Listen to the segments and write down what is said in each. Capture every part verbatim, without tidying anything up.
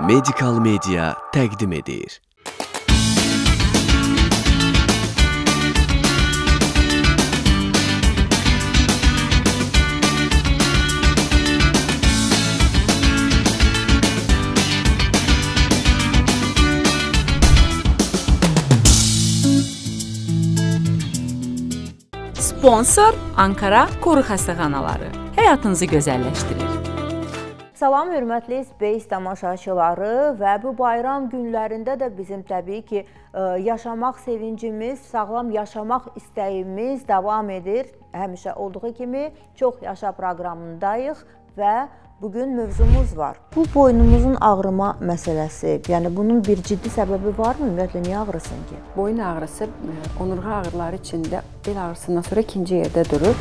Medical Media təqdim edir. Sponsor Ankara Koru Xəstəxanaları həyatınızı gözəlləşdirir. Salam, hörmətli Space tamaşaçıları və bu bayram günlərində də bizim təbii ki yaşamaq sevincimiz, sağlam yaşamaq istəyimiz davam edir. Həmişə olduğu kimi çox yaşa proqramındayıq və bugün mövzumuz var. Bu boynumuzun ağrıma məsələsi, yəni bunun bir ciddi səbəbi varmı? Ümumiyyətlə, niyə ağrısın ki? Boyun ağrısı onurğa ağrıları içində bel ağrısından sonra ikinci yerdə durur.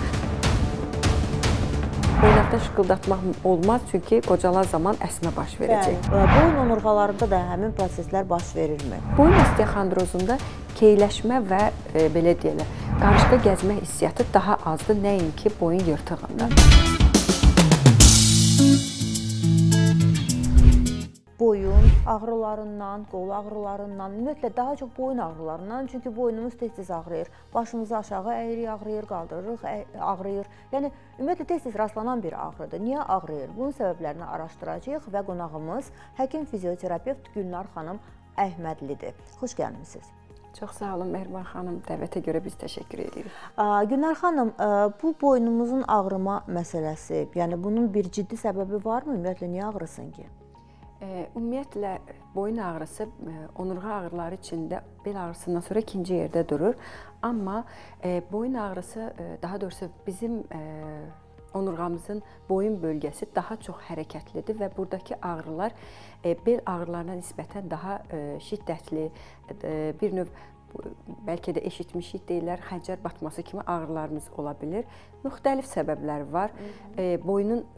Boynaqda şıqqıldatmaq olmaz, çünki qocalar zaman əsmə baş verəcək. Bəli, boyun onurğalarında da həmin proseslər baş verirmi? Boyun osteoxondrozunda keyləşmə və e, belə deyirlər, qarışqa gəzmə hissiyatı daha azdır, nəinki boyun yırtığında. Boyun ağrılarından, qol ağrılarından, ümumiyyətlə daha çox boyun ağrılarından, çünki boynumuz tez-tez ağrıyır. Başımızı aşağı əyirik, ağrıyır, qaldırırıq, ağrıyır. Yəni, ümumiyyətlə tez-tez rastlanan bir ağrıdır. Niyə ağrıyır? Bunun səbəblərini araşdıracağıq və qonağımız həkim fizioterapevt Gülnar xanım Əhmədlidir. Xoş gəlmisiniz. Çox sağ olun Mehriban xanım, dəvətə görə biz təşəkkür edirik. Gülnar xanım, bu boynumuzun ağrıma məsələsi, yəni bunun bir ciddi səbəbi varmı? Ümumiyyətlə, niyə ağrısın ki? Ümumiyyətlə, boyun ağrısı onurğa ağrıları içində bel ağrısından sonra ikinci yerdə durur. Amma boyun ağrısı, daha doğrusu bizim onurğamızın boyun bölgəsi daha çox hərəkətlidir və buradakı ağrılar bel ağrılarına nisbətən daha şiddətli, bir növ bəlkə də eşitmişik deyirlər, xəncər batması kimi ağrılarımız ola bilir. Müxtəlif səbəblər var. Boynun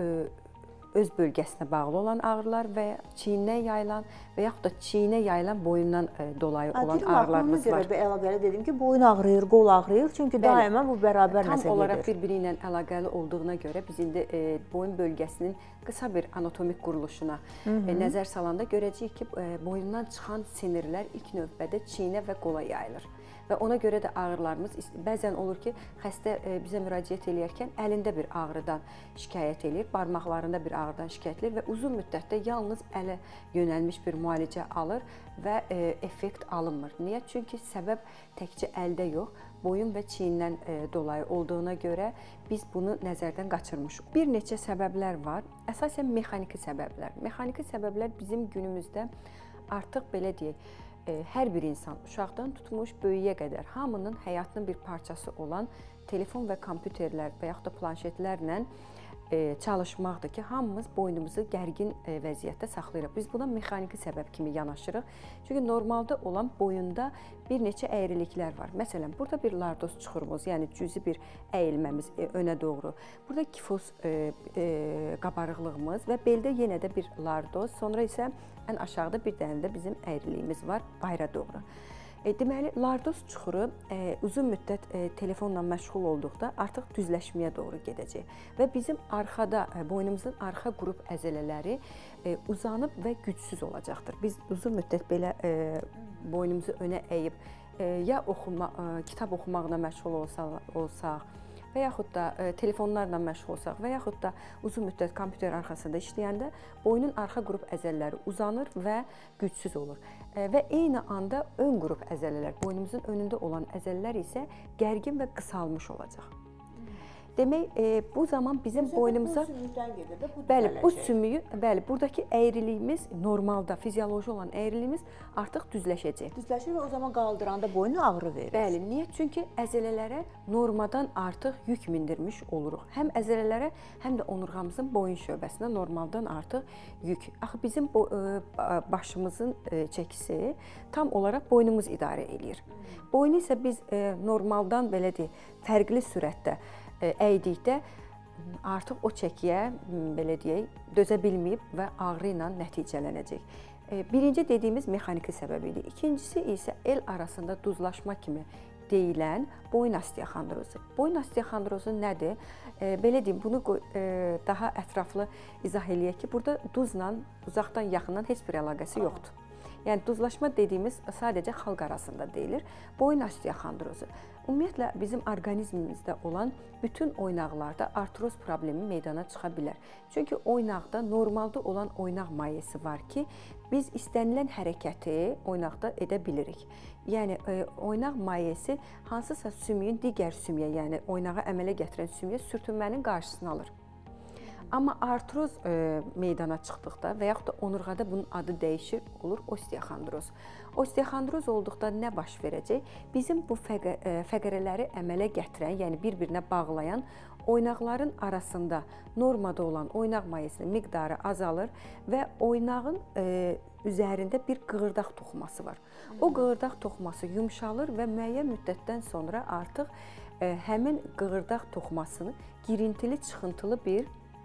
öz bölgəsinə bağlı olan ağrılar və çiyinə yayılan və yaxud da çiyinə yayılan boyundan dolayı olan ağrılarımız var. Ona görə əlaqəli dedim ki, boyun ağrıyır, qol ağrıyır, çünki daima bu bərabər məsələdir. Tam olaraq bir-biri ilə əlaqəli olduğuna görə biz indi boyun bölgəsinin qısa bir anatomik quruluşuna nəzər salanda görəcəyik ki, boyundan çıxan sinirlər ilk növbədə çiyinə və qola yayılır. Və ona görə də ağrılarımız, bəzən olur ki, xəstə bizə müraciət edərkən əlində bir ağrıdan şikayət edir, barmaqlarında bir ağrıdan şikayət edir və uzun müddətdə yalnız ələ yönəlmiş bir müalicə alır və effekt alınmır. Niyə? Çünki səbəb təkcə əldə yox, boyun və çiyindən dolayı olduğuna görə biz bunu nəzərdən qaçırmışıq. Bir neçə səbəblər var, əsasən mexaniki səbəblər. Mexaniki səbəblər bizim günümüzdə artıq belə deyək, hər bir insan, uşaqdan tutmuş böyüyə qədər hamının həyatının bir parçası olan telefon və kompüterlər və yaxud da planşetlərlə çalışmaqdır ki, hamımız boynumuzu gərgin vəziyyətdə saxlayırıq. Biz buna mexaniki səbəb kimi yanaşırıq. Çünki normalda olan boyunda bir neçə əyriliklər var. Məsələn, burada bir lardoz çuxurumuz, yəni cüzi bir əyilməmiz önə doğru. Burada kifoz qabarıqlığımız və beldə yenə də bir lardoz, sonra isə ən aşağıda bir dənə də bizim əyriliyimiz var bayra doğru. Deməli, lardoz çuxuru uzun müddət telefonla məşğul olduqda artıq düzləşməyə doğru gedəcək və bizim arxada, boynumuzun arxa qrup əzələləri uzanıb və gücsüz olacaqdır. Biz uzun müddət belə boynumuzu önə əyib ya kitab oxumaqla məşğul olsaq, və yaxud da telefonlarla məşğul olsaq və yaxud da uzun müddət kompüter arxasında işləyəndə boynun arxa qrup əzələləri uzanır və gücsüz olur. Və eyni anda ön qrup əzələlər, boynumuzun önündə olan əzələlər isə gərgin və qısalmış olacaq. Demək, bu zaman bizim boynumuza... Bu sümükdən gedir də, bu Bəli, bu sümüyü, bəli, buradakı əyriliyimiz, normalda, fizioloji olan əyriliyimiz artıq düzləşəcək. Düzləşir və o zaman qaldıranda boynu ağrı verir. Bəli, niyə? Çünki əzələlərə normadan artıq yük mindirmiş oluruq. Həm əzələlərə, həm də onurğamızın boyun şöbəsinə normaldan artıq yük. Axı bizim başımızın çəkisi tam olaraq boynumuz idarə edir. Boynu isə biz normaldan, belə deyək, fərqli sürətdə əydikdə artıq o çəkiyə, belə deyək, dözə bilməyib və ağrı ilə nəticələnəcək. Birinci dediyimiz mexaniki səbəb idi. İkincisi isə el arasında duzlaşma kimi deyilən boyun osteoxondrozu. Boyun osteoxondrozu nədir? E, belə deyim, bunu e, daha ətraflı izah eləyək ki, burada duzla uzaqdan yaxından heç bir əlaqəsi yoxdur. Yəni duzlaşma dediyimiz sadəcə xalq arasında deyilir. Boyun osteoxondrozu ümumiyyətlə bizim orqanizmimizdə olan bütün oynaqlarda artroz problemi meydana çıxa bilər. Çünki oynaqda normalda olan oynaq mayesi var ki, biz istənilən hərəkəti oynaqda edə bilirik. Yəni e, oynaq mayesi hansısa sümüyün digər sümüyə, yəni oynağı əmələ gətirən sümüyə sürtünmənin qarşısını alır. Amma artroz e, meydana çıxdıqda və yaxud da onurğada bunun adı dəyişir, olur osteoxondroz. Osteoxondroz olduqda nə baş verəcək? Bizim bu fəqə, e, fəqərələri əmələ gətirən, yəni bir-birinə bağlayan oynaqların arasında normada olan oynaq mayesinin miqdarı azalır və oynağın e, üzərində bir qığırdaq toxuması var. O qığırdaq toxuması yumşalır və müəyyən müddətdən sonra artıq e, həmin qığırdaq toxumasını girintili, çıxıntılı bir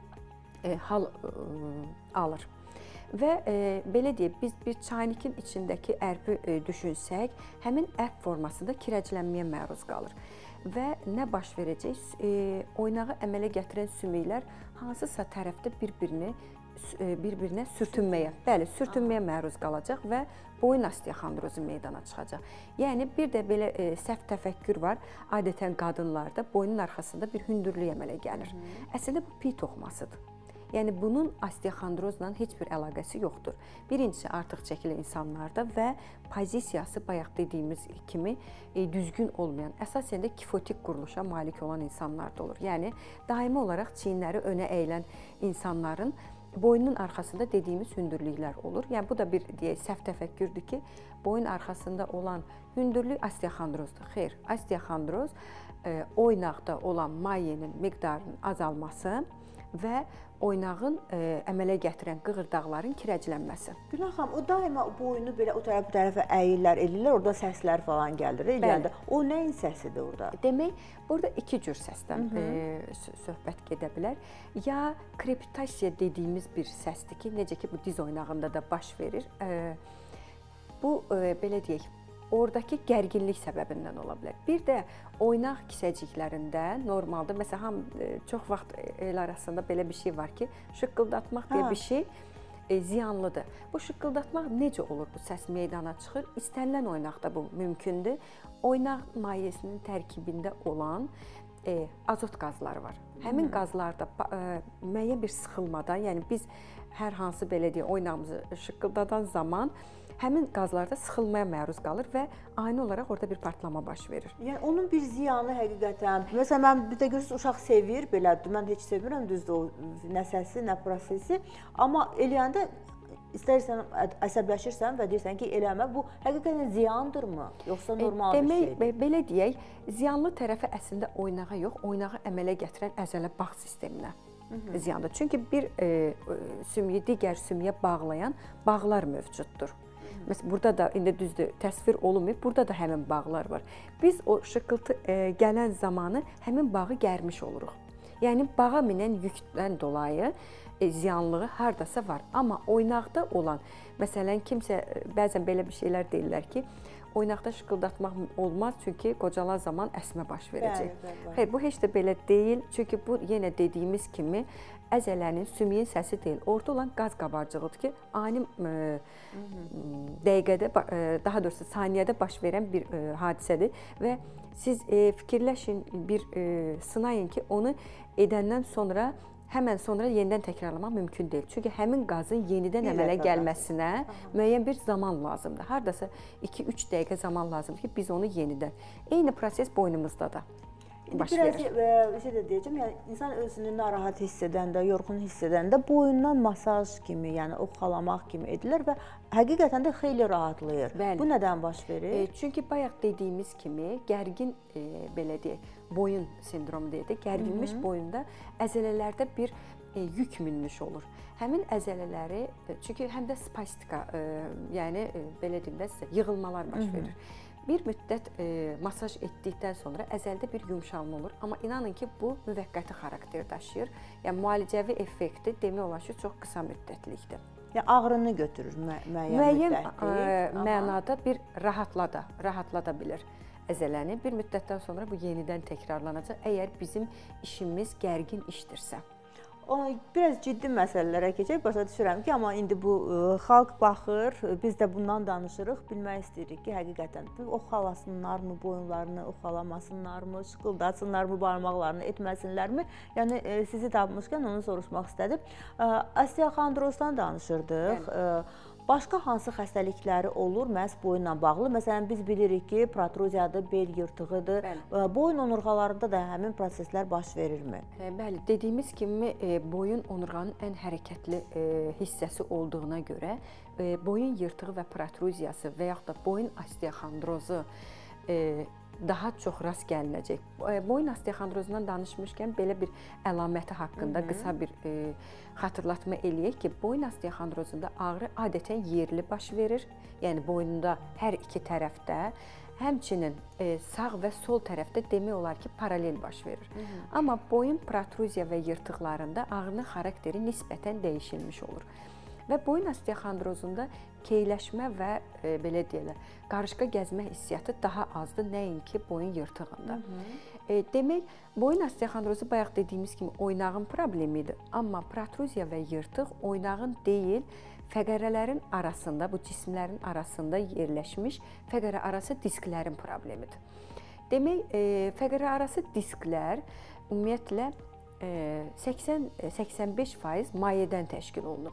E, hal e, alır. Və e, belə deyək, biz bir çaynikin içindəki ərpi e, düşünsək, həmin ərp formasında kirəclənməyə məruz qalır. Və nə baş verəcək? E, oynağı əmələ gətirən sümüklər hansısa tərəfdə bir-birini bir-birinə sürtünməyə, bəli, sürtünməyə məruz qalacaq və boyun osteoxondrozu meydana çıxacaq. Yəni bir də belə e, səhv təfəkkür var. Adətən qadınlarda boynun arxasında bir hündürlük əmələ gəlir. Əslində bu pi toxumasıdır. Yəni bunun osteoxondrozla heç bir əlaqəsi yoxdur. Birincisi artıq çəkili insanlarda və pozisiyası bayaq dediyimiz kimi e, düzgün olmayan, əsasən də kifotik quruluşa malik olan insanlarda olur. Yəni daimi olaraq çiyinləri önə əyilən insanların boynunun arxasında dediyimiz hündürlüklər olur. Yəni bu da bir deyək, səhv təfəkkürdür ki, boyun arxasında olan hündürlük osteoxondrozdur. Xeyr, osteoxondroz e, oynaqda olan mayenin miqdarının azalması və oynağın e, əmələ gətirən qığırdaqların kirəclənməsi. Günel xanım, o daima boynu belə o tərəf bu tərəfə əyirlər, elirlər, orada səslər falan gəlir. Bəli. O nəyin səsidir orada? Demək, burada iki cür səsdən e, söhbət gedə bilər. Ya krepitasiya dediyimiz bir səsdir ki, necə ki bu diz oynağında da baş verir. E, bu e, belə deyək, oradakı gərginlik səbəbindən ola bilər. Bir də oynaq kisəciklərində normalda, məsələn, ham, çox vaxt el arasında belə bir şey var ki, şıqqıldatmaq deyə bir şey e, ziyanlıdır. Bu şıqqıldatmaq necə olur bu səs meydana çıxır? İstənilən oynaqda bu mümkündür. Oynaq mayesinin tərkibində olan e, azot qazları var. Həmin qazlarda e, müəyyən bir sıxılmada, yəni biz hər hansı belə deyək, oynağımızı şıqqıldadan zaman həmin qazlarda sıxılmaya məruz qalır və ani olaraq orada bir partlama baş verir. Yəni onun bir ziyanı həqiqətən. Məsələn, mən bir də görürsünüz, uşaq sevir, belədir. Mən heç sevirəm düzdür o nə səsi, nə prosesi. Amma eləyəndə istərsən əsəbləşirsən və deyirsən ki, eləmə, bu həqiqətən ziyandırmı? Yoxsa normal Demək, bir şeydir? Belə deyək, ziyanlı tərəfi əslində oynağa yox, oynağı əmələ gətirən əzələ bağ sisteminə ziyandır. Çünki bir e, sümüyü digər sümüyə bağlayan bağlar mövcuddur. Məsələn, burada da indi düzdür, təsvir olunmayıb, burada da həmin bağlar var. Biz o şıqqıltı e, gələn zamanı həmin bağı gərmiş oluruq. Yəni bağa minən yükdən dolayı e, ziyanlığı hardasa var. Amma oynaqda olan, məsələn, kimsə bəzən belə bir şeylər deyirlər ki, oynaqda şıqqıldatmaq olmaz, çünki qocalar zaman əsmə baş verəcək. Bəli, bəli. Xeyr, bu heç də belə deyil, çünki bu yenə dediyimiz kimi əzələnin, sümüyün səsi deyil. Orada olan qaz qabarcığıdır ki, ani e, dəqiqədə, e, daha doğrusu saniyədə baş verən bir e, hadisədir və siz e, fikirləşin, bir e, sınayın ki, onu edəndən sonra həmən sonra yenidən təkrarlamaq mümkün deyil. Çünki həmin qazın yenidən əmələ gəlməsinə müəyyən bir zaman lazımdır. Hardasa iki üç dəqiqə zaman lazımdır ki, biz onu yenidən. Eyni proses boynumuzda da baş verir. Biraz bir şey də deyəcəm, yəni insan özünü narahat hiss edəndə, yorğun hiss edəndə boyundan masaj kimi, yəni oxalamaq kimi edilir və həqiqətən də xeyli rahatlayır. Bəli. Bu nədən baş verir? E, çünki bayaq dediyimiz kimi gərgin e, belə deyək, boyun sindromu deyək, gərginmiş Hı -hı. boyunda əzələlərdə bir e, yük minmiş olur. Həmin əzələləri, çünki həm də spastika, e, yəni e, belə deyim də sizə, yığılmalar baş verir. Hı -hı. Bir müddət e, masaj etdikdən sonra əzəldə bir yumşalma olur. Amma inanın ki, bu müvəqqəti xarakter daşıyır. Yəni müalicəvi effekti demək olar ki, çox qısa müddətlikdir. Yəni ağrını götürür mü müəyyən, müəyyən müddətli. Müəyyən mənada bir rahatlada, rahatlada bilir. əzələni. Bir müddətdən sonra bu yenidən təkrarlanacaq, əgər bizim işimiz gərgin işdirsə. Biraz ciddi məsələlərə keçək. Başa düşürəm ki, amma indi bu xalq baxır, biz də bundan danışırıq, bilmək istəyirik ki, həqiqətən oxalasınlarmı, boyunlarını oxalamasınlarmı, şıqıldatsınlarmı, barmaqlarını etməsinlərmi? Yəni sizi tapmışkən onu soruşmaq istədim. Osteoxondrozdan danışırdıq. Başqa hansı xəstəlikləri olur məhz boyunla bağlı? Məsələn, biz bilirik ki, protruziyadır, bel yırtığıdır. Bəli. Boyun onurğalarında da həmin proseslər baş verirmi? Bəli, dediyimiz kimi boyun onurğanın ən hərəkətli hissəsi olduğuna görə boyun yırtığı və protruziyası və yaxud da boyun osteoxondrozu daha çox rast gəlinəcək. Boyun osteoxondrozundan danışmışkən belə bir əlaməti haqqında Hı -hı. qısa bir e, xatırlatma eləyək ki, boyun osteoxondrozunda ağrı adətən yerli baş verir. Yəni boynunda hər iki tərəfdə, həmçinin e, sağ və sol tərəfdə demək olar ki, paralel baş verir. Hı -hı. Amma boyun protruziya və yırtıqlarında ağrının xarakteri nisbətən dəyişilmiş olur. Və boyun osteoxondrozunda keyləşmə və e, belə deyirlər, qarışqa gəzmə hissiyatı daha azdır, nəinki boyun yırtığında. Hı -hı. E, demək, boyun osteoxondrozu bayaq dediyimiz kimi oynağın problemidir. Amma protruziya və yırtıq oynağın deyil, fəqərələrin arasında, bu cismlərin arasında yerləşmiş fəqərə arası disklərin problemidir. Demək, e, fəqərə arası disklər ümumiyyətlə səksən səksən beş faiz mayədən təşkil olunur.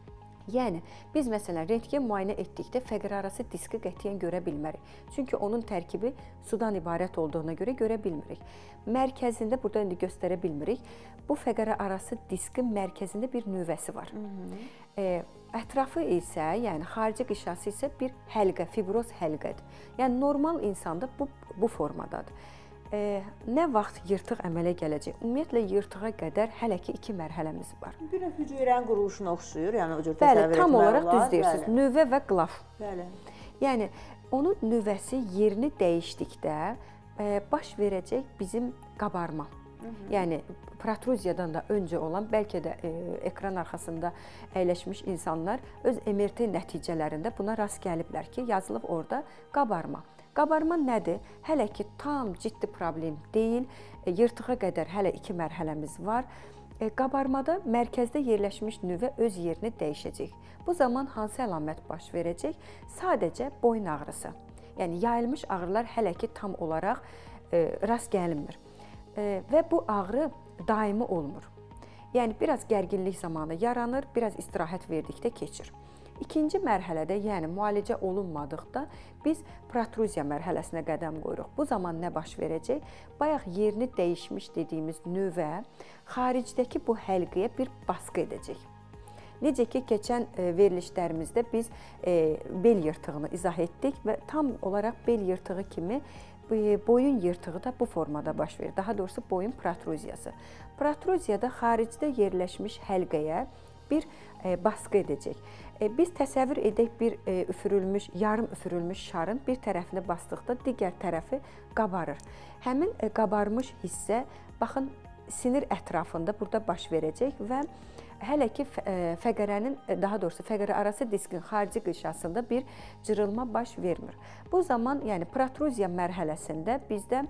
Yəni, biz məsələn, rentgen müayinə etdikdə fəqərə arası diski qətiyyən görə bilmərik. Çünki onun tərkibi sudan ibarət olduğuna görə görə bilmirik. Mərkəzində, burada indi göstərə bilmirik, bu fəqərə arası diskin mərkəzində bir nüvəsi var. Hı -hı. E, ətrafı isə, yəni xarici qişası isə bir həlqə, fibroz həlqədir. Yəni, normal insanda bu, bu formadadır. E, nə vaxt yırtıq əmələ gələcək? Ümumiyyətlə, yırtığa qədər hələ ki iki mərhələmiz var. Bir növ hüceyrənin quruluşuna oxşuyur, yəni o cür təsəvvür etmək olar. Bəli, tam olaraq düz deyirsiniz. Nüvə və qlaf. Bəli. Yəni, onun nüvəsi yerini dəyişdikdə e, baş verəcək bizim qabarma. Hı -hı. Yəni, protruziyadan da öncə olan, bəlkə də e, ekran arxasında əyləşmiş insanlar öz M R T nəticələrində buna rast gəliblər ki, yazılıb orada qabarma. Qabarma nədir? Hələ ki tam ciddi problem deyil. Yırtığa qədər hələ iki mərhələmiz var. Qabarmada mərkəzdə yerləşmiş nüvə öz yerini dəyişəcək. Bu zaman hansı əlamət baş verəcək? Sadəcə boyun ağrısı. Yəni yayılmış ağrılar hələ ki tam olaraq rast gəlinmir. Və bu ağrı daimi olmur. Yəni biraz gərginlik zamanı yaranır, biraz istirahət verdikdə keçir. İkinci mərhələdə, yəni müalicə olunmadıqda biz protruziya mərhələsinə qədəm qoyuruq. Bu zaman nə baş verəcək? Bayaq yerini dəyişmiş dediyimiz nüvə xaricdəki bu həlqəyə bir baskı edəcək. Necə ki, keçən verilişlərimizdə biz bel yırtığını izah etdik və tam olaraq bel yırtığı kimi boyun yırtığı da bu formada baş verir. Daha doğrusu boyun protruziyası. Protruziyada xaricdə yerləşmiş həlqəyə bir baskı edəcək. Biz təsəvvür edək bir üfürülmüş, yarım üfürülmüş şarın bir tərəfini basdıqda digər tərəfi qabarır. Həmin qabarmış hissə, baxın, sinir ətrafında burada baş verəcək və hələ ki fəqərənin, daha doğrusu fəqərə arası diskin xarici qışasında bir cırılma baş vermir. Bu zaman, yəni protruziya mərhələsində bizdə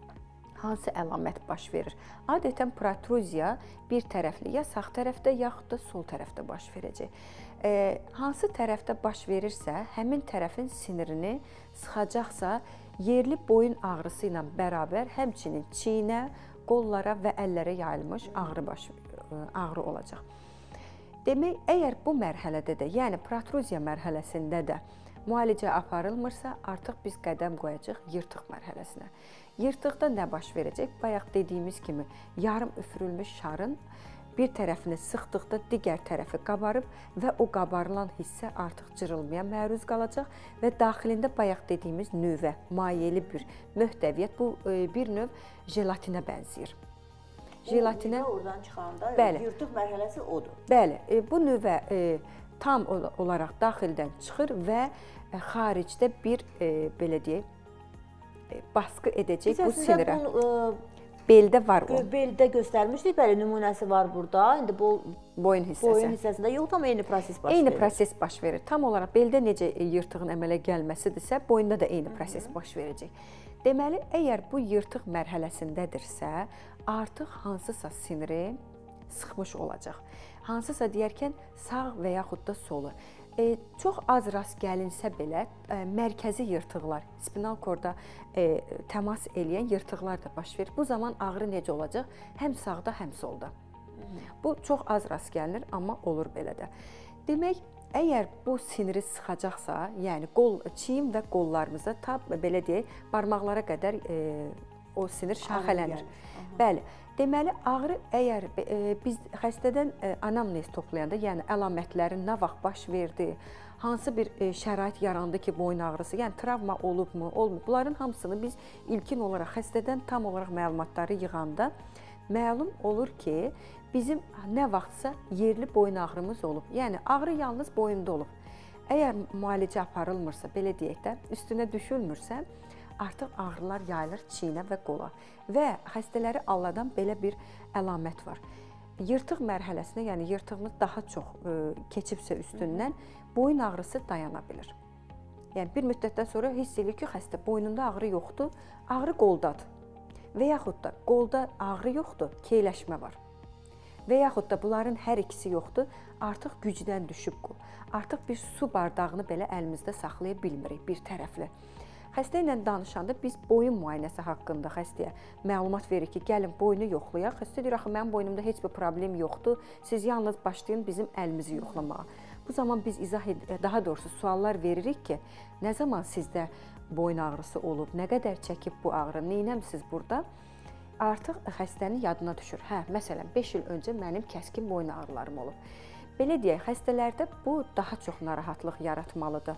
hansı əlamət baş verir? Adətən protruziya bir tərəfli, ya sağ tərəfdə, yaxud da sol tərəfdə baş verəcək. E, hansı tərəfdə baş verirsə, həmin tərəfin sinirini sıxacaqsa, yerli boyun ağrısı ilə bərabər həmçinin çiynə, qollara və əllərə yayılmış ağrı, baş, ağrı olacaq. Demək, əgər bu mərhələdə də, yəni protruziya mərhələsində də müalicə aparılmırsa, artıq biz qədəm qoyacaq yırtıq mərhələsinə. Yırtıqda nə baş verəcək? Bayaq dediyimiz kimi, yarım üfürülmüş şarın bir tərəfini sıxdıqda digər tərəfi qabarıb və o qabarılan hissə artıq cırılmaya məruz qalacaq və daxilində bayaq dediyimiz nüvə, mayeli bir möhtəviyyət, bu bir növ jelatinə bənzəyir. Jelatinə oradan çıxanda bəli, yırtıq mərhələsi odur. Bəli, bu nüvə e, tam olaraq daxildən çıxır və xaricdə bir, e, belə deyək, baskı edəcək bu sinirə. Bunu, e, beldə var o. Beldə göstərmişdik, bəli, nümunəsi var burada. İndi bu boyun hissəsi. Boyun hissəsində yox, tam eyni proses baş eyni verir. Eyni proses baş verir. Tam olaraq beldə necə yırtığın əmələ gəlməsidirsə, boyunda da eyni proses baş verəcək. Deməli, əgər bu yırtıq mərhələsindədirsə, artıq hansısa siniri sıxmış olacaq. Hansısa deyərkən sağ və yaxud da solu. E, çox az rast gəlinsə belə e, mərkəzi yırtıqlar, spinal korda e, təmas eləyən yırtıqlar da baş verir. Bu zaman ağrı necə olacaq? Həm sağda, həm solda. Bu çox az rast gəlinir, amma olur belə də. Demək, əgər bu siniri sıxacaqsa, yəni qol, çiyin və qollarımızda ta belə deyək, barmaqlara qədər e, o sinir şaxələnir. Bəli. Deməli, ağrı əgər e, biz xəstədən e, anamnez toplayanda, yəni əlamətlərin nə vaxt baş verdi, hansı bir e, şərait yarandı ki, boyun ağrısı, yəni travma olubmu, olmur. Bunların hamısını biz ilkin olaraq xəstədən tam olaraq məlumatları yığanda məlum olur ki, bizim nə vaxtsa yerli boyun ağrımız olub. Yəni, ağrı yalnız boyunda olub. Əgər müalicə aparılmırsa, belə deyək də, üstünə düşülmürsə, artıq ağrılar yayılır çiyinə və qola. Və xəstələri alladan belə bir əlamət var. Yırtıq mərhələsinə, yəni yırtığımız daha çox e, keçibsə üstündən, boyun ağrısı dayana bilir. Yəni, bir müddətdən sonra hiss edir ki, xəstə boynunda ağrı yoxdur, ağrı qoldadır. Və yaxud da qolda ağrı yoxdur, keyləşmə var. Və yaxud da bunların hər ikisi yoxdur, artıq gücdən düşüb qol. Artıq bir su bardağını belə əlimizdə saxlaya bilmirik bir tərəfli. Xəstə ilə danışanda biz boyun müayinəsi haqqında xəstəyə məlumat veririk ki, gəlin boynu yoxlayaq. Xəstə deyir, axı mənim boynumda heç bir problem yoxdur, siz yalnız başlayın bizim əlimizi yoxlamağa. Bu zaman biz izah daha doğrusu suallar veririk ki, nə zaman sizdə boyun ağrısı olub, nə qədər çəkib bu ağrı, neynəmisiz burada? Artıq xəstənin yadına düşür. Hə, məsələn, beş il öncə mənim kəskin boyun ağrılarım olub. Belə deyək, xəstələrdə bu daha çox narahatlıq yaratmalıdır.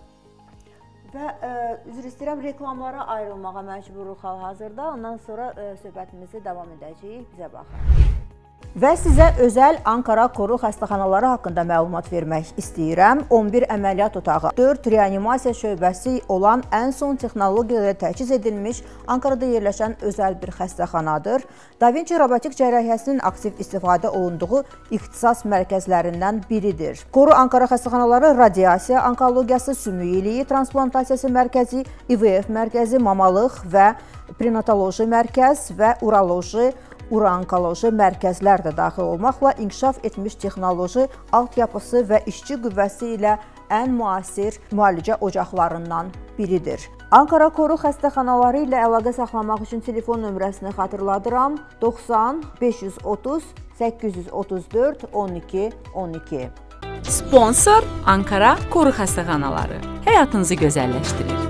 Və e, üzr istəyirəm, reklamlara ayrılmağa məcburuq hal-hazırda. Ondan sonra e, söhbətimizi davam edəcəyik. Bizə baxın. Və sizə özəl Ankara Koru xəstəxanaları haqqında məlumat vermək istəyirəm. on bir əməliyyat otağı, dörd reanimasiya şöbəsi olan ən son texnologiyalarla təchiz edilmiş Ankarada yerləşən özəl bir xəstəxanadır. Da Vinci robotik cərrahiyyəsinin aktiv istifadə olunduğu ixtisas mərkəzlərindən biridir. Koru Ankara xəstəxanaları radiasiya, onkologiyası, sümük iliyi transplantasiyası mərkəzi, İ V F mərkəzi, mamalıq və prenatoloji mərkəz və uroloji, uro-onkoloji mərkəzlər də daxil olmaqla inkişaf etmiş texnoloji altyapısı və işçi qüvvəsi ilə ən müasir müalicə ocaqlarından biridir. Ankara Koru xəstəxanaları ilə əlaqə saxlamaq üçün telefon nömrəsini xatırladıram. doxsan beş yüz otuz səkkiz yüz otuz dörd on iki on iki. Sponsor Ankara Koru xəstəxanaları həyatınızı gözəlləşdirir.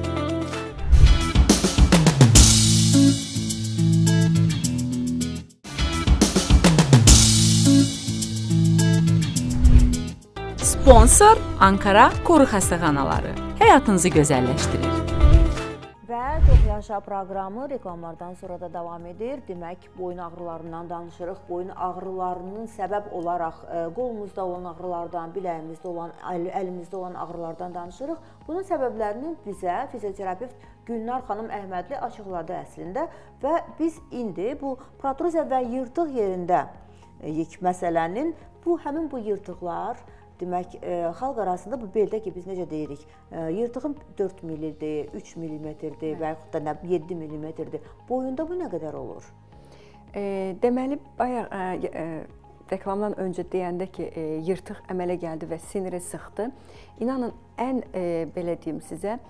Sponsor Ankara Koru xəstəxanaları həyatınızı gözəlləşdirir. Və Çox Yaşa proqramı reklamlardan sonra da davam edir. Demək, boyun ağrılarından danışırıq. Boyun ağrılarının səbəb olaraq qolumuzda olan ağrılardan, biləyimizdə olan, əlimizdə olan ağrılardan danışırıq. Bunun səbəblərini bizə fizioterapevt Gülnar xanım Əhmədli açıqladı əslində və biz indi bu protruzya və yırtıq yerindəyik məsələnin bu həmin bu yırtıqlar demək, e, xalq arasında bu beldə ki, biz necə deyirik, e, yırtığın dörd millidir, üç millimetrdir və yaxud da yeddi millimetrdir. Boyunda bu nə qədər olur? E, deməli, bayaq e, e, reklamdan öncə deyəndə ki, e, yırtıq əmələ gəldi və siniri sıxdı. İnanın, ən e, belə deyim sizə,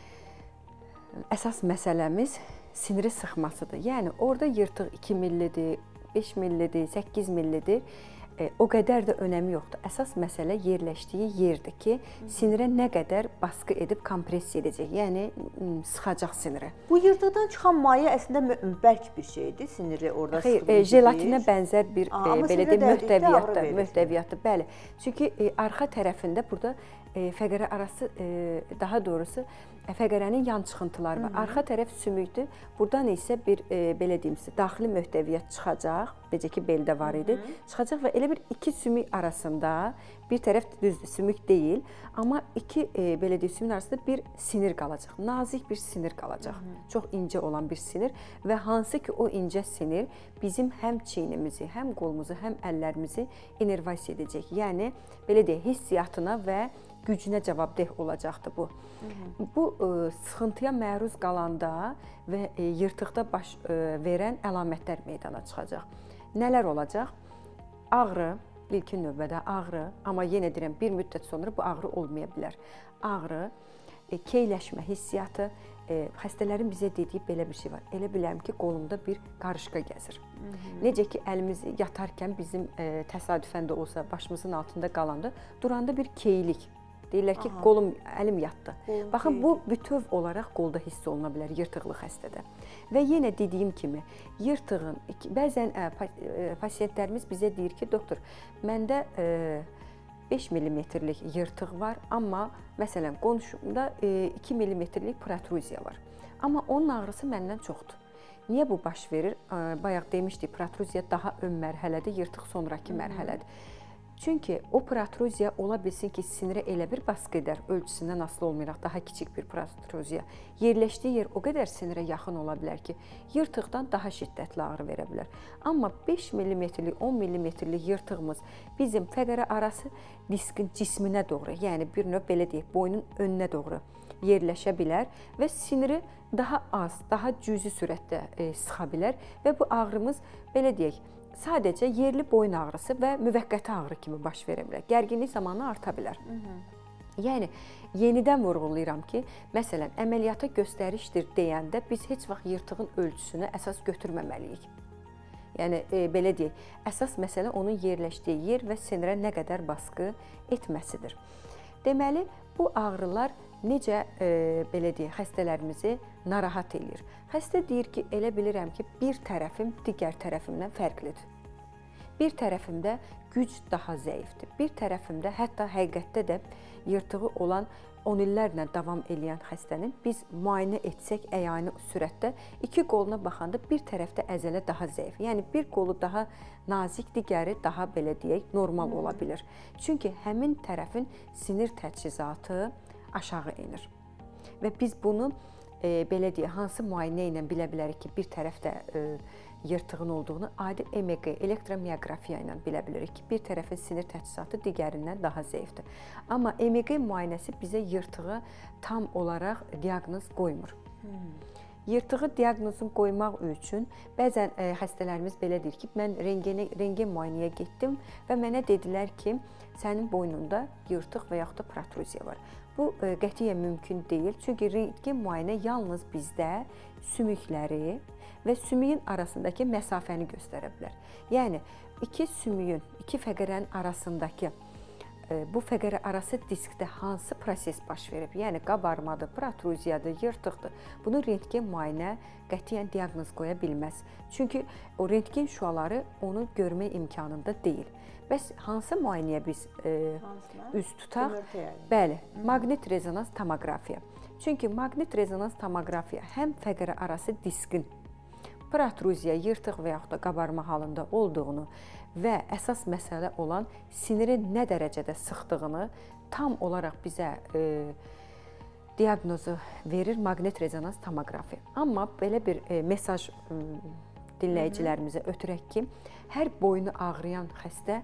əsas məsələmiz siniri sıxmasıdır. Yəni, orada yırtıq iki millidir, beş millidir, səkkiz millidir. O qədər də önəmi yoxdur. Əsas məsələ yerləşdiyi yerdir ki, sinirə nə qədər baskı edib kompressiya edəcək, yəni sıxacaq siniri. Bu yırtıqdan çıxan maye əslində bərk bir şeydir, siniri orada sıxılır. Xeyr, jelatinə bənzər bir Aa, belə deyim, möhtəviyyatdır, möhtəviyyatdır, bəli. Çünki e, arxa tərəfində burada e, fəqərə arası, e, daha doğrusu fəqərənin yan çıxıntıları var. Arxa tərəf sümükdür. Buradan isə bir e, belə deyim sizə, daxili möhtəviyyat çıxacaq, necə ki beldə var idi, Hı -hı. çıxacaq və elə bir iki sümük arasında Bir tərəf düzdür, sümük deyil, amma iki e, belə deyək, sümüyün arasında bir sinir qalacaq. Nazik bir sinir qalacaq. Hı -hı. Çox incə olan bir sinir və hansı ki o incə sinir bizim həm çiynimizi, həm qolumuzu, həm əllərimizi innervasiya edəcək. Yəni belə deyək, hissiyatına və gücünə cavabdeh olacaqdır bu. Hı -hı. Bu e, sıxıntıya məruz qalanda və e, yırtıqda baş e, verən əlamətlər meydana çıxacaq. Nələr olacaq? Ağrı, ilkin növbədə ağrı, amma yenə deyirəm, bir müddət sonra bu ağrı olmaya bilər. Ağrı, e, keyləşmə hissiyatı, e, xəstələrin bizə dediyi belə bir şey var. Elə bilərəm ki, qolumda bir qarışqa gəzir. Hı -hı. Necə ki, əlimiz yatarkən bizim e, təsadüfən də olsa başımızın altında qalanda duranda bir keylik. Deyirlər ki, Aha. qolum, əlim yatdı. Qolum Baxın, keylik. Bu bütöv olaraq qolda hiss oluna bilər yırtıqlı xəstədə. Və yenə dediyim kimi, yırtığın, bəzən ə, pasiyentlərimiz bizə deyir ki, doktor, məndə ə, beş millimetrlik yırtıq var, amma məsələn, qonşumda ə, iki millimetrlik protruziya var. Amma onun ağrısı məndən çoxdur. Niyə bu baş verir? Ə, bayaq demişdik, protruziya daha ön mərhələdir, yırtıq sonraki mərhələdir. Çünki o protruziya ola bilsin ki, sinirə elə bir baskı edər, ölçüsündən asılı olmayaraq daha kiçik bir protruziya. Yerləşdiyi yer o qədər sinirə yaxın ola bilər ki, yırtıqdan daha şiddətli ağrı verə bilər. Amma beş millimetrlik, on millimetrlik yırtığımız bizim fəqərə arası diskin cisminə doğru, yəni bir növ belə deyək, boynun önünə doğru yerləşə bilər və siniri daha az, daha cüzi sürətdə e, sıxa bilər və bu ağrımız belə deyək, sadəcə yerli boyun ağrısı və müvəqqəti ağrı kimi baş verə bilər. Gərginlik zamanı arta bilər. Hı -hı. Yəni, yenidən vurğulayıram ki, məsələn, əməliyyata göstərişdir deyəndə biz heç vaxt yırtığın ölçüsünü əsas götürməməliyik. Yəni, e, belə deyək, əsas məsələ onun yerləşdiyi yer və sinirə nə qədər baskı etməsidir. Deməli, bu ağrılar necə, e, belə deyək, xəstələrimizi narahat edir. Xəstə deyir ki, elə bilirəm ki, bir tərəfim digər tərəfimdən fərqlidir. Bir tərəfimdə güc daha zəifdir. Bir tərəfimdə hətta həqiqətdə də yırtığı olan on illərlə davam edən xəstənin biz müayinə etsək əyani sürətdə iki qoluna baxanda bir tərəfdə əzələ daha zəif. Yəni bir qolu daha nazik, digəri daha belə deyək, normal ola bilir. Çünki həmin tərəfin sinir təchizatı aşağı enir. Və biz bunu e, belə deyək, hansı müayinə ilə bilə bilərik ki, bir tərəfdə e, yırtığın olduğunu adi E M G, elektromioqrafiya ilə bilə bilirik ki, bir tərəfin sinir təchizatı digərindən daha zəifdir. Amma E M G müayinəsi bizə yırtığı tam olaraq diaqnoz qoymur. Hmm. Yırtığı diaqnozunu qoymaq üçün bəzən e, xəstələrimiz belə deyir ki, mən rentgen, rentgen müayinəyə getdim və mənə dedilər ki, sənin boynunda yırtıq və yaxud da protruziya var. Bu e, qətiyyən mümkün deyil, çünki rentgen müayinə yalnız bizdə sümükləri və sümüyün arasındakı məsafəni göstərə bilər. Yəni, iki sümüyün, iki fəqərənin arasındakı e, bu fəqərə arası diskdə hansı proses baş verib? Yəni, qabarmadır, protruziyadır, yırtıqdır. Bunu rentgen müayinə qətiyyən diaqnoz qoya bilməz. Çünki o rentgen şüaları onu görmək imkanında deyil. Bəs hansı müayinəyə biz e, üz tutaq? Bəli, maqnit rezonans tomoqrafiya. Çünki maqnit rezonans tomoqrafiya həm fəqərə arası diskin protruziya, yırtıq və yaxud da qabarma halında olduğunu və əsas məsələ olan sinirin nə dərəcədə sıxdığını tam olaraq bizə e, diaqnozu verir maqnit rezonans tomoqrafiya. Amma belə bir e, mesaj e, dinləyicilərimizə ötürək ki, hər boynu ağrıyan xəstə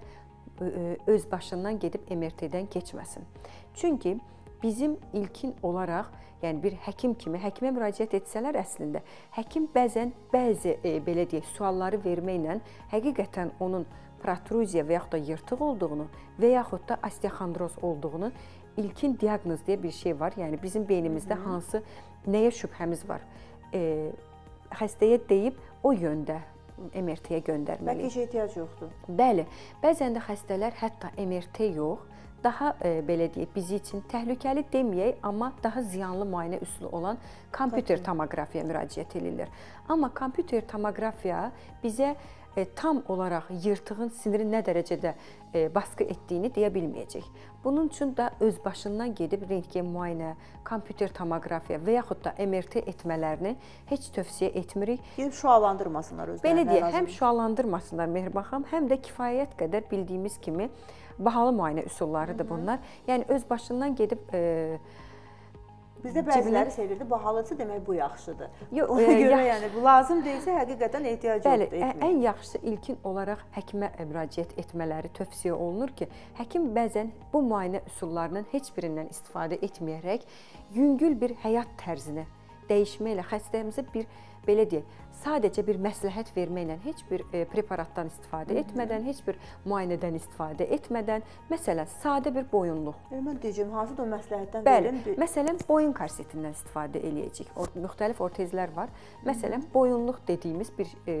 e, öz başından gedib M R T-dən keçməsin. Çünki bizim ilkin olaraq, yəni bir həkim kimi, həkimə müraciət etsələr əslində, həkim bəzən bəzi e, belə deyək, sualları verməklə həqiqətən onun protruziya və yaxud da yırtıq olduğunu və yaxud da osteoxondroz olduğunu ilkin diaqnoz deyə bir şey var. Yəni bizim beynimizdə Hı -hı. hansı, nəyə şübhəmiz var? E, xəstəyə deyib o yöndə M R T-yə göndərməliyik. Bəlkə işə ehtiyac yoxdur. Bəli, bəzən də xəstələr hətta M R T yox, daha e, belə deyək, bizi üçün təhlükəli deməyək, amma daha ziyanlı müayinə üsulu olan kompüter tomoqrafiyaya müraciət edirlər. Amma kompüter tomoqrafiya bizə e, tam olaraq yırtığın sinirin nə dərəcədə e, baskı etdiyini deyə bilməyəcək. Bunun üçün də öz başından gedib rentgen müayinə, kompüter tomoqrafiya və yaxud da M R T etmələrini heç tövsiyə etmirik. Gedib şüalandırmasınlar özlərini. Belə deyək, həm şüalandırmasınlar Mehriban xanım, həm də kifayət qədər bildiyimiz kimi bahalı müayinə üsullarıdır bunlar. Yəni öz başından gedib e, Bizdə bəziləri sevirdi, bahalıcı demək bu yaxşıdır. Yox, Ona e, görə yax yəni bu lazım deyilsə həqiqətən ehtiyac Bəli, yoxdur etmək. ən yaxşısı ilkin olaraq həkimə müraciət etmələri tövsiyə olunur ki, həkim bəzən bu müayinə üsullarının heç birindən istifadə etməyərək yüngül bir həyat tərzini dəyişməklə xəstəmizə bir belə deyək, sadəcə bir məsləhət verməklə, heç bir e, preparatdan istifadə etmədən, heç bir müayinədən istifadə etmədən, məsələn, sadə bir boyunluq. E, mən deyəcəm, hansıdır o məsləhətdən Bəli, verin? məsələn, boyun karsetindən istifadə eləyəcək. Or müxtəlif ortezlər var. Məsələn, boyunluq dediyimiz bir e,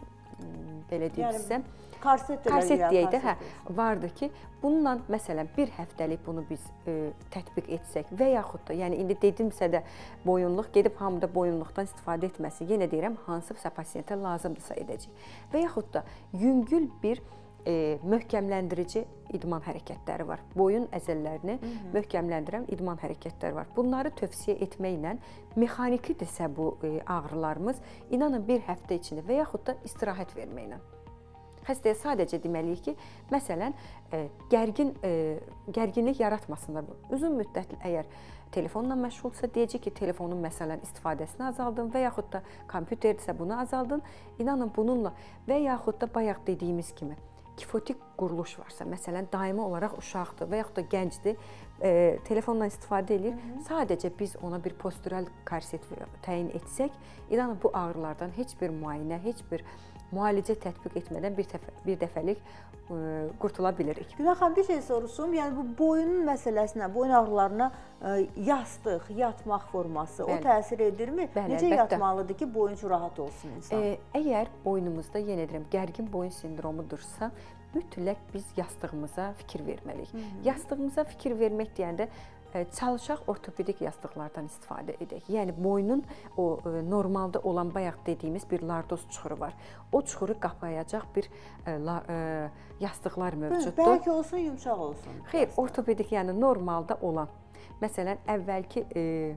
belə deyim yəni, sizə, Karset, karset deyək də, hə, vardı ki, bununla məsələn bir həftəlik bunu biz e, tətbiq etsək və yaxud da, yəni indi dedimsə də boyunluq gedib hamıda boyunluqdan istifadə etməsi, yenə deyirəm, hansısa pasiyentə lazımdırsa edəcək. Və yaxud da yüngül bir e, möhkəmləndirici idman hərəkətləri var. Boyun əzəllərini Hı -hı. möhkəmləndirən idman hərəkətləri var. Bunları tövsiyə etməklə mexanikidirsə bu e, ağrılarımız, inanın bir həftə içində və yaxud da istirahət verməklə. Xəstəyə sadəcə deməliyik ki, məsələn, gərgin, gərginlik yaratmasınlar. Uzun müddətli əgər telefonla məşğulsa, deyəcək ki, telefonun məsələn istifadəsini azaldın və yaxud da kompüterdirsə bunu azaldın. İnanın bununla və yaxud da bayaq dediyimiz kimi kifotik quruluş varsa, məsələn, daimi olaraq uşaqdır və yaxud da gəncdir, e, telefonla istifadə edir. Hı -hı. Sadəcə biz ona bir postural korset təyin etsək, inanın bu ağrılardan heç bir müayinə, heç bir müalicə tətbiq etmədən bir, təfə, bir dəfəlik ə, qurtula bilirik. Günel xanım, bir şey soruşum. Yəni bu boyunun məsələsinə, boyun ağrılarına ə, yastıq, yatmaq forması Bəli. o təsir edirmi? Bəli, Necə əlbəttə. yatmalıdır ki, boyuncu rahat olsun insan? E, əgər boynumuzda, yenə deyirəm, gərgin boyun sindromudursa, mütləq biz yastığımıza fikir verməliyik. Hı -hı. Yastığımıza fikir vermək deyəndə çalışaq ortopedik yastıqlardan istifadə edək. Yəni boynun o normalda olan bayaq dediyimiz bir lordoz çuxuru var. O çuxuru qapayacaq bir e, la, e, yastıqlar mövcuddur. Bəlkə olsun, yumşaq olsun. Xeyr, ortopedik, yəni normalda olan. Məsələn, əvvəlki e,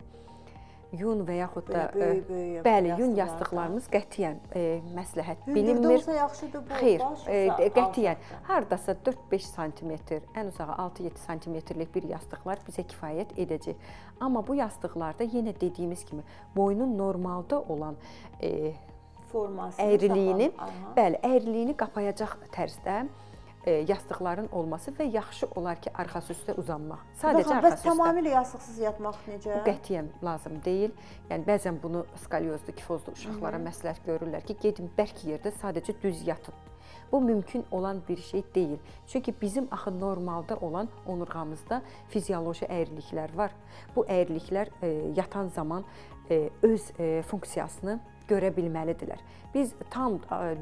yun və yaxud da böyük, böyük bəli, yun yastıqlarımız qətiyyən e, məsləhət bilinmir. Hündürdə olsa yaxşıdır bu. Xeyr, e, qətiyyən hardasa dörd-beş santimetr, ən uzağı altı-yeddi santimetrlik bir yastıqlar bizə kifayət edəcək. Amma bu yastıqlarda yenə dediyimiz kimi boynun normalda olan e, formasını, əyriliyini, bəli, əyriliyini qapayacaq tərzdə yastıqların olması və yaxşı olar ki, arxası üstə uzanmaq. Sadəcə arxası üstə. Tamamilə yastıqsız yatmaq necə? Bu qətiyyən lazım deyil. Yəni bəzən bunu skoliozlu, kifozlu uşaqlara məsləhət görürlər ki, gedin bərk yerdə sadəcə düz yatın. Bu mümkün olan bir şey deyil. Çünki bizim axı normalda olan onurğamızda fizioloji əyriliklər var. Bu əyriliklər e, yatan zaman e, öz e, funksiyasını görə bilməlidirlər. Biz tam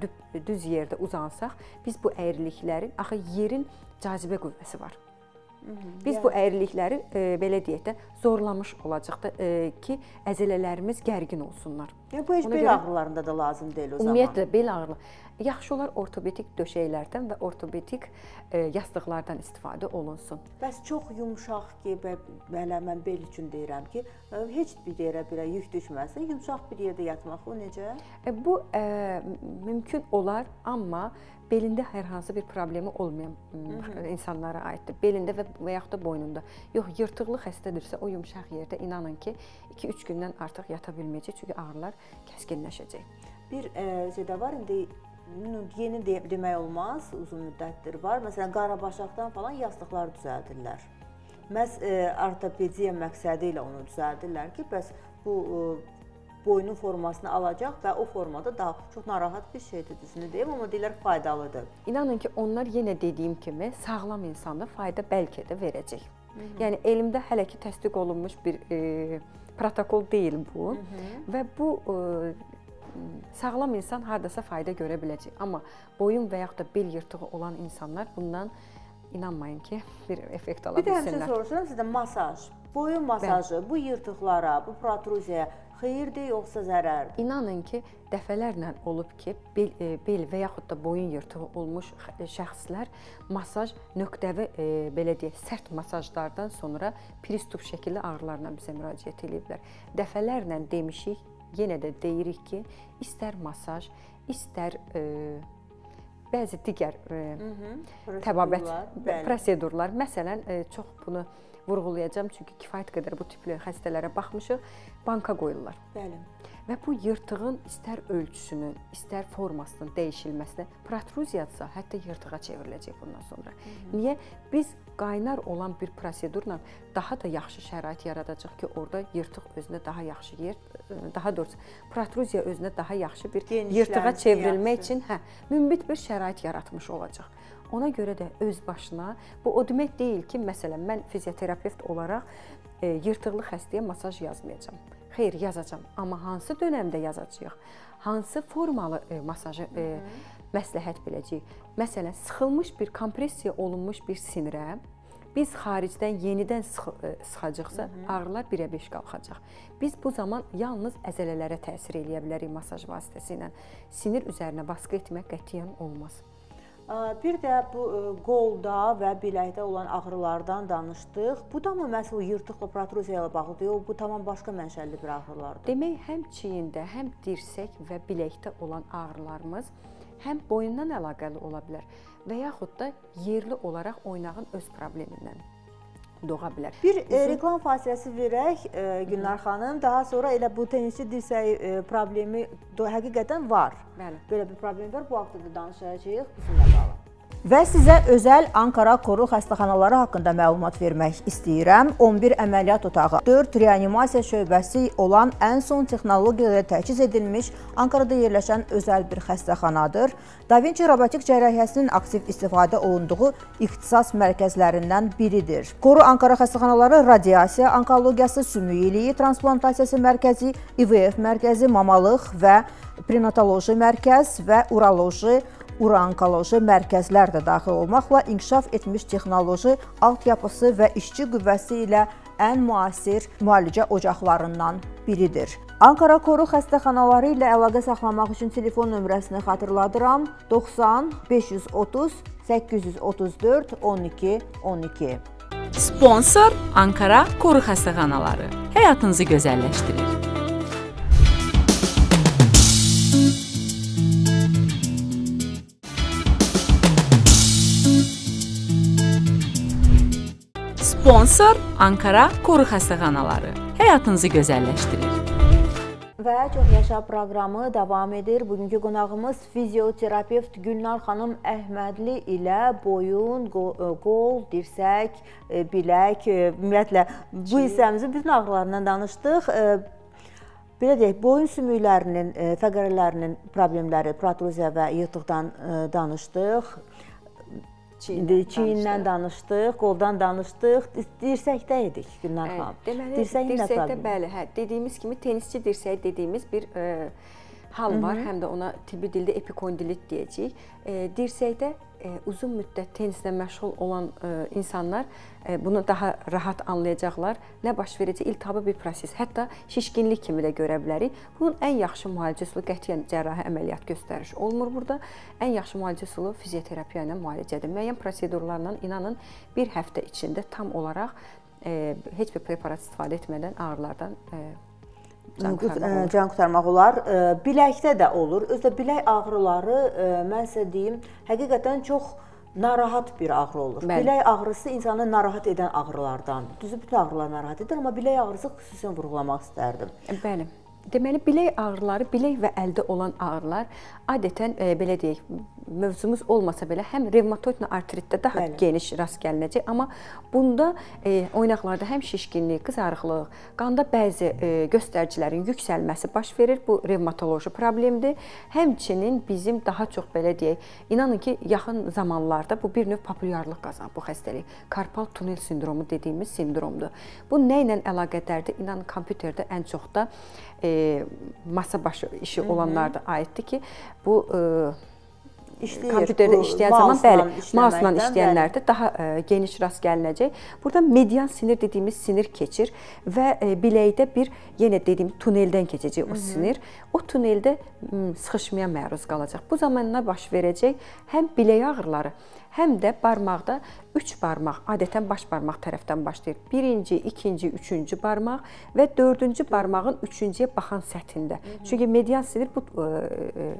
düz yerdə uzansaq, biz bu əyriliklərin, axı yerin cazibə qüvvəsi var. Biz bu əyrilikləri e, belə deyək də zorlamış olacaq da e, ki, əzələlərimiz gərgin olsunlar. Yəni bu heç bel görə... ağrılarında da lazım deyil o zaman. Ümumiyyətlə bel ağrıları. Yaxşı olar ortopedik döşəklərdən və ortopedik e, yastıqlardan istifadə olunsun. Bəs çox yumşaq ki, belə mən bel üçün deyirəm ki, heç bir yerə belə yük düşməsin, yumşaq bir yerdə yatmaq o necə? E, bu e, mümkün olar, amma belində hər hansı bir problemi olmayan Hı -hı. insanlara aiddir. Belində və, və yaxud da boynunda. Yox, yırtıqlı xəstədirsə o yumşaq yerdə inanın ki, iki-üç gündən artıq yata bilməyəcək, çünki ağrılar kəskinləşəcək. Bir e, şey də var, indi yeni de demək olmaz, uzun müddətdir var. Məsələn, qarabaşaqdan falan yastıqlar düzəldirlər. Məhz e, ortopediya məqsədi ilə onu düzəldirlər ki, bəs bu e, boynun formasını alacaq və o formada daha çox narahat bir şeydir, düzünü deyim, amma deyirlər faydalıdır. İnanın ki, onlar yenə dediyim kimi sağlam insanda fayda bəlkə də verəcək. Hı -hı. Yəni elmdə hələ ki təsdiq olunmuş bir e, protokol deyil bu. Hı -hı. Və bu e, sağlam insan hardasa fayda görə biləcək. Amma boyun və yaxud da bel yırtığı olan insanlar bundan inanmayın ki, bir effekt ala bilsinlər. Bir də həmçinin soruşuram sizdən masaj. Boyun masajı Bəli. bu yırtıqlara, bu protruziyaya xeyirdir yoxsa zərərdir? İnanın ki, dəfələrlə olub ki, bel, bel və yaxud da boyun yırtığı olmuş şəxslər masaj nöqtəvi, e, belə deyək, sərt masajlardan sonra pristup şəkilli ağrılarla bizə müraciət ediblər. Dəfələrlə demişik, yenə də deyirik ki, istər masaj, istər e, bəzi digər e, təbabət prosedurlar, məsələn, e, çox bunu vurğulayacağım, çünki kifayət qədər bu tipli xəstələrə baxmışıq, banka qoyurlar. Bəli. Və bu yırtığın istər ölçüsünün, istər formasının dəyişilməsinə, protruziyadsa hətta yırtığa çevriləcək bundan sonra. Hı -hı. Niyə? Biz qaynar olan bir prosedurla daha da yaxşı şərait yaradacaq ki, orada yırtıq özünə daha yaxşı yer, daha doğrusu protruziya özünə daha yaxşı bir Genişlənsin, yırtığa çevrilmək yaxşı. üçün hə, münbit bir şərait yaratmış olacaq. Ona görə də öz başına, bu o demək deyil ki, məsələn, mən fizioterapevt olaraq e, yırtıqlı xəstəyə masaj yazmayacağam. Xeyr, yazacağam. Amma hansı dönəmdə yazacağıq? Hansı formalı e, masajı e, məsləhət biləcəyik? Məsələn, sıxılmış bir, kompressiya olunmuş bir sinirə biz xaricdən yenidən sıx e, sıxacaqsa, ağrılar birə beş qalxacaq. Biz bu zaman yalnız əzələlərə təsir eləyə bilərik masaj vasitəsilə. Sinir üzərinə baskı etmək qətiyyən olmaz. Bir də bu qolda və biləkdə olan ağrılardan danışdıq. Bu da mı məhz o yırtıqla protruziya ilə bağlıdır? Yox, bu tamam başqa mənşəli bir ağrılardır. Demək, həm çiyində, həm dirsək və biləkdə olan ağrılarımız həm boyundan əlaqəli ola bilər və yaxud da yerli olaraq oynağın öz problemindən doğa bilər. Bir e, reklam fasiləsi verək, e, Gülnar xanım. Daha sonra elə bu tenisçi dirsəyi e, problemi həqiqətən var. Bəli. Belə bir problem var. Bu haqda da danışacağıq. Bizimlə qalın. Və sizə özəl Ankara Koru xəstəxanaları haqqında məlumat vermək istəyirəm. on bir əməliyyat otağı, dörd reanimasiya şöbəsi olan ən son texnologiyalarla təchiz edilmiş Ankarada yerləşən özəl bir xəstəxanadır. Da Vinci robotik cərrahiyyəsinin aktiv istifadə olunduğu ixtisas mərkəzlərindən biridir. Koru Ankara xəstəxanaları radiasiya, onkologiyası, sümük iliyi transplantasiyası mərkəzi, İ V F mərkəzi, mamalıq və prenatoloji mərkəz və uroloji, uro-onkoloji mərkəzlər də daxil olmaqla inkişaf etmiş texnoloji altyapısı və işçi qüvvəsi ilə ən müasir müalicə ocaqlarından biridir. Ankara Koru xəstəxanaları ilə əlaqə saxlamaq üçün telefon nömrəsini xatırladıram. doxsan beş yüz otuz səkkiz yüz otuz dörd on iki on iki. Sponsor Ankara Koru xəstəxanaları. Həyatınızı gözəlləşdirir. Sponsor Ankara Koru xəstəxanaları. Həyatınızı gözəlləşdirir. Və Çox Yaşa proqramı davam edir. Bugünkü qonağımız fizioterapevt Gülnar xanım Əhmədli ilə boyun, qol, dirsək, bilək, ümumiyyətlə bu hissəmizin bütün ağrılarından danışdıq. Belə deyək, boyun sümüklərinin, fəqərələrinin problemləri, protruziya və yırtıqdan danışdıq. Çiyindən, çiyindən danışdıq, qoldan danışdıq, dirsəkdə idik Gülnar xanım. Deməli, dirsəkdə bəli, hə, dediyimiz kimi tenisçi dirsəyi dediyimiz bir e, hal var, Hı -hı. həm də ona tibbi dildə epikondilit deyəcəyik. E, dirsəkdə e, uzun müddət tenislə məşğul olan e, insanlar e, bunu daha rahat anlayacaqlar. Nə baş verəcək? İltihabı bir proses, hətta şişkinlik kimi də görə bilərik. Bunun ən yaxşı müalicə üsulu qətiyyən cərrahi əməliyyat göstəriş olmur burada. Ən yaxşı müalicə üsulu fizioterapiya ilə müalicədir. Müəyyən prosedurlarla inanın bir həftə içində tam olaraq e, heç bir preparat istifadə etmədən ağrılardan e, Can qurtarmaq, can qurtarmaq olar. Biləkdə də olur. Özdə bilək ağrıları, mən sizə deyim, həqiqətən çox narahat bir ağrı olur. Bəli. Bilək ağrısı insanı narahat edən ağrılardandır. Düzü bütün ağrılar narahat edir, amma bilək ağrısı xüsusən vurğulamaq istərdim. Bəli. Deməli, bilək ağrıları, bilək və əldə olan ağrılar adətən, e, belə deyək, mövzumuz olmasa belə həm revmatoid artritdə daha Bəli. geniş rast gəlinəcək, amma bunda e, oynaqlarda həm şişkinlik, qızarıqlıq, qanda bəzi e, göstəricilərin yüksəlməsi baş verir. Bu revmatoloji problemdir. Həmçinin bizim daha çox belə deyək, inanın ki, yaxın zamanlarda bu bir növ populyarlıq qazanır bu xəstəlik. Karpal tunel sindromu dediyimiz sindromdur. Bu nə ilə əlaqədardır? İnanın, kompüterdə ən çox da e, masa başı işi olanlar da aiddir ki, bu e, İşləyir, kompüterdə bu işləyən zaman mouse-la bəli, işləməkdən, mouse-la işləyənlərdə bəli. daha ə, geniş rast gəlinəcək. Burada median sinir dediyimiz sinir keçir və ə, biləkdə bir yenə dediyim tuneldən keçəcək o sinir. O tuneldə ə, sıxışmaya məruz qalacaq. Bu zaman nə baş verəcək? Həm bilək ağrıları, həm də barmaqda üç barmaq, adətən baş barmaq tərəfdən başlayır. Birinci, ikinci, üçüncü barmaq və dördüncü barmağın üçüncüyə baxan səthində. Çünki median sinir bu ə, ə,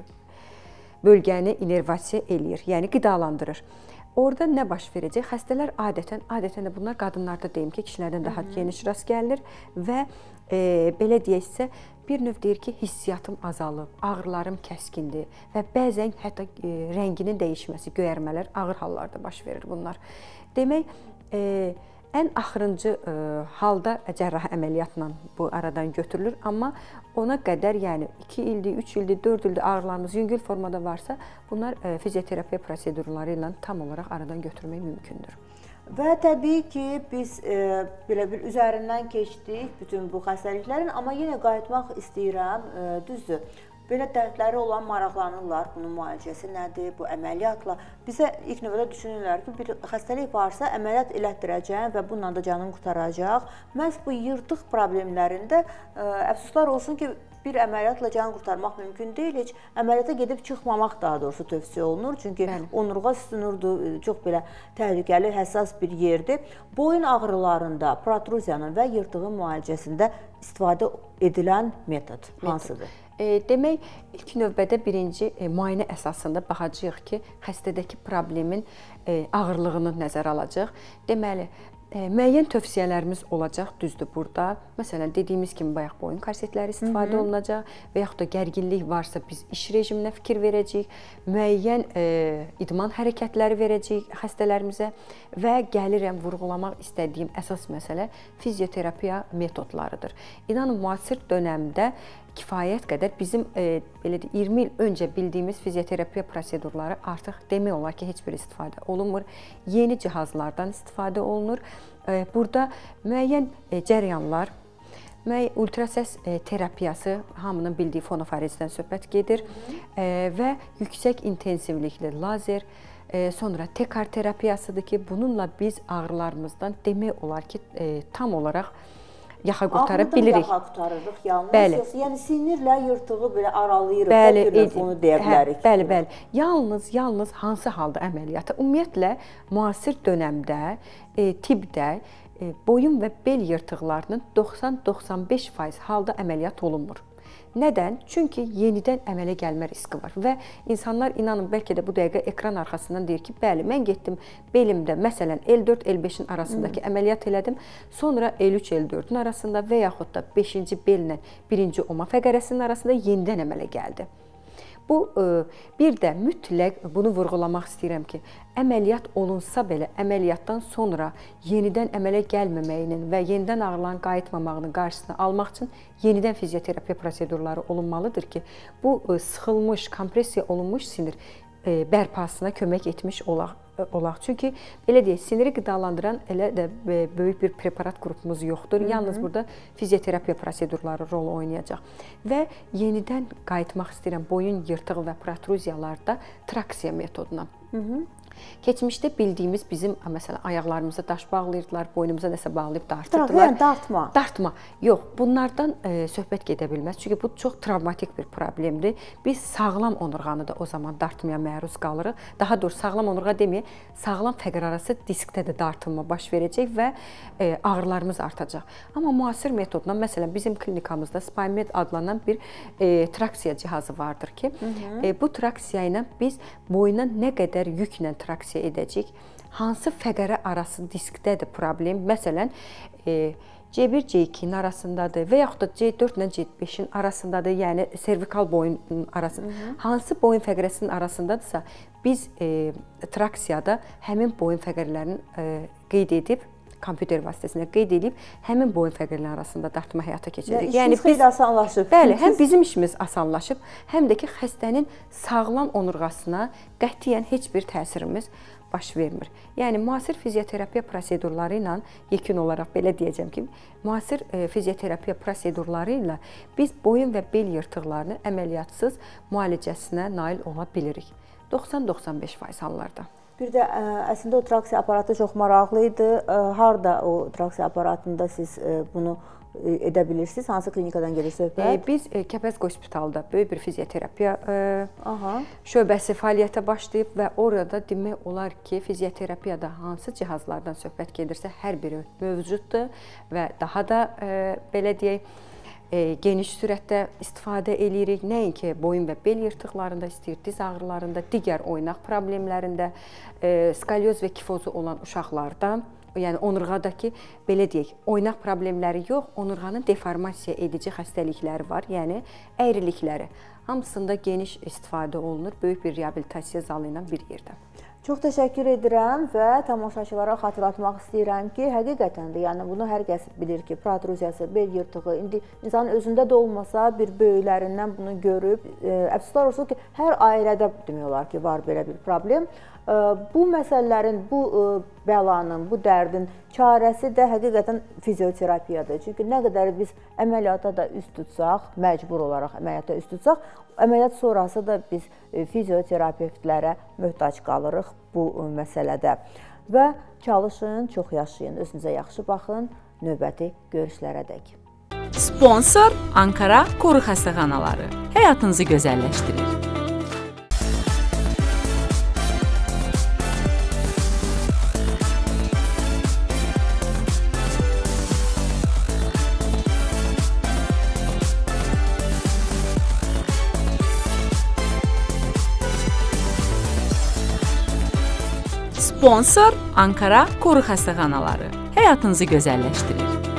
bölgəni inervasiya eləyir, yəni qidalandırır. Orada nə baş verəcək? Xəstələr adətən, adətən də bunlar qadınlarda deyim ki, kişilərdən daha geniş rast gəlinir və e, belə deyəksə, bir növ deyir ki, hissiyatım azalıb, ağrılarım kəskindir və bəzən hətta e, rənginin dəyişməsi, göyərmələr ağır hallarda baş verir bunlar. Demək, e, ən axırıncı ə, halda cərrahi əməliyyatla bu aradan götürülür, amma ona qədər, yəni iki ildir, üç ildir, dörd ildir ağrılarımız yüngül formada varsa, bunlar ə, fizioterapiya prosedurları ilə tam olaraq aradan götürmək mümkündür. Və təbii ki, biz e, belə bir üzərindən keçdik bütün bu xəstəliklərin, amma yenə qayıtmaq istəyirəm, e, düzdür. Belə dərdləri olan maraqlanırlar, bunun müalicəsi nədir, bu əməliyyatla. Bizə ilk növbədə düşünürlər ki, bir xəstəlik varsa əməliyyat elətdirəcəm və bununla da canım qurtaracaq. Məhz bu yırtıq problemlərində ə, əfsuslar olsun ki, bir əməliyyatla can qurtarmaq mümkün deyil. Heç əməliyyata gedib çıxmamaq daha doğrusu tövsiyə olunur. Çünki Bəli. onurğa sütunudur, çox belə təhlükəli, həssas bir yerdir. Boyun ağrılarında, protruziyanın və yırtığın müalicəsində istifadə edilən metod hansıdır? E, demək, ilk növbədə birinci e, müayinə əsasında baxacağıq ki, xəstədəki problemin e, ağırlığını nəzərə alacaq. Deməli, e, müəyyən tövsiyələrimiz olacaq, düzdür burada. Məsələn, dediyimiz kimi bayaq boyun korsetləri istifadə Hı -hı. olunacaq və yaxud da gərginlik varsa biz iş rejiminə fikir verəcəyik, müəyyən e, idman hərəkətləri verəcəyik xəstələrimizə və gəlirəm vurğulamaq istədiyim əsas məsələ fizioterapiya metodlarıdır. İnanın, müasir dönəmdə kifayət qədər bizim e, belə də iyirmi il öncə bildiyimiz fizioterapiya prosedurları artıq demək olar ki, heç bir istifadə olunmur. Yeni cihazlardan istifadə olunur. E, burada müəyyən e, cəryanlar, müəyyən ultrasəs e, terapiyası, hamının bildiyi fonofarizdən söhbət gedir e, və yüksək intensivlikli lazer, e, sonra tekar terapiyasıdır ki, bununla biz ağrılarımızdan demək olar ki, e, tam olaraq yaxa qurtara bilirik. Yaxa qurtarırıq yalnız. Bəli. Yəni sinirlə yırtığı belə aralayırıq. Bəli, bir onu deyə bilərik. Hə, bəli, bəli. Yalnız, yalnız hansı halda əməliyyata? Ümumiyyətlə, müasir dönəmdə, e, tibbdə e, boyun və bel yırtıqlarının doxsan doxsan beş faiz halda əməliyyat olunmur. Nədən? Çünki yenidən əmələ gəlmə riski var və insanlar inanın bəlkə də bu dəqiqə ekran arxasından deyir ki, bəli, mən getdim belimdə, məsələn, L dörd L beşin arasındakı hmm. əməliyyat elədim, sonra L üç L dördün arasında və yaxud da beşinci bellə birinci oma fəqərəsinin arasında yenidən əmələ gəldi. Bu, bir də mütləq bunu vurğulamaq istəyirəm ki, əməliyyat olunsa belə, əməliyyatdan sonra yenidən əmələ gəlməməyinin və yenidən ağrıların qayıtmamağının qarşısını almaq üçün yenidən fizioterapiya prosedurları olunmalıdır ki, bu sıxılmış, kompressiya olunmuş sinir bərpasına kömək etmiş olaq. olaq. Çünki belə deyək, siniri qidalandıran elə də böyük bir preparat qrupumuz yoxdur. Hı -hı. Yalnız burada fizioterapiya prosedurları rol oynayacaq. Və yenidən qayıtmaq istəyirəm boyun yırtığı və protruziyalarda traksiya metoduna. Hı -hı. Keçmişdə bildiyimiz bizim, məsələn, ayaqlarımıza daş bağlayırdılar, boynumuza nəsə bağlayıb dartırdılar. Yəni dartma. Dartma. Yox, bunlardan e, söhbət gedə bilməz. Çünki bu çox travmatik bir problemdir. Biz sağlam onurğanı da o zaman dartmaya məruz qalırıq. Daha doğrusu sağlam onurğa deməyək, sağlam fəqərarası diskdə də dartılma baş verəcək və e, ağrılarımız artacaq. Amma müasir metodla, məsələn, bizim klinikamızda Spymed adlanan bir e, traksiya cihazı vardır ki, Hı -hı. E, bu traksiya ilə biz boyuna nə qədər yüklə traksiya edəcək, hansı fəqərə arası diskdədir problem, məsələn, e, C bir C ikinin arasındadır və yaxud da C dörd ilə C beşin arasındadır, yəni servikal boyun arasında. Hı -hı. Hansı boyun fəqərəsinin arasındadırsa, biz e, traksiyada həmin boyun fəqərlərini e, qeyd edib, kompüter vasitəsilə qeyd edib, həmin boyun fəqərləri arasında dartma həyata keçirik. Yəni, işimiz xeyli asanlaşıb. Bəli, həm bizim işimiz asanlaşıb, həm də ki, xəstənin sağlam onurğasına qətiyyən heç bir təsirimiz baş vermir. Yəni, müasir fizioterapiya prosedurları ilə, yekun olaraq belə deyəcəm ki, müasir e, fizioterapiya prosedurları ilə biz boyun və bel yırtıqlarını əməliyyatsız müalicəsinə nail ola bilirik. doxsan doxsan beş faiz hallarda. Bir də ə, əslində o traksiya aparatı çox maraqlı idi. Ə, harda o traksiya aparatında siz ə, bunu edə bilirsiniz? Hansı klinikadan gedir söhbət? E, biz e, Kəpəz Hospitalda böyük bir fizioterapiya e, Aha. şöbəsi fəaliyyətə başlayıb və orada demək olar ki, fizioterapiyada hansı cihazlardan söhbət gedirsə, hər biri mövcuddur və daha da e, belə deyək, E, geniş sürətdə istifadə eləyirik. Nəinki boyun və bel yırtıqlarında, istəyir diz ağrılarında, digər oynaq problemlərində, e, skalyoz və kifozu olan uşaqlarda, yəni onurğadakı belə deyək, oynaq problemləri yox, onurğanın deformasiya edici xəstəlikləri var, yəni əyrilikləri. Hamısında geniş istifadə olunur, böyük bir reabilitasiya zalı ilə bir yerdə. Çox təşəkkür edirəm və tamaşaçılara xatırlatmaq istəyirəm ki, həqiqətən də, yəni bunu hər kəs bilir ki, protruziyası, bel yırtığı, indi insanın özündə də olmasa bir böyüklərindən bunu görüb, e, əfsuslar olsun ki, hər ailədə demək olar ki, var belə bir problem. E, bu məsələlərin, bu e, bəlanın, bu dərdin çarəsi də həqiqətən fizioterapiyadır. Çünki nə qədər biz əməliyyata da üst tutsaq, məcbur olaraq əməliyyata üst tutsaq, əməliyyat sonrası da biz fizioterapevtlərə möhtac qalırıq bu məsələdə. Və çalışın, çox yaşayın, özünüzə yaxşı baxın, növbəti görüşlərədək. Sponsor Ankara Koru Xəstəxanaları həyatınızı gözəlləşdirir. Sponsor Ankara Koru Xəstəxanaları həyatınızı gözəlləşdirir.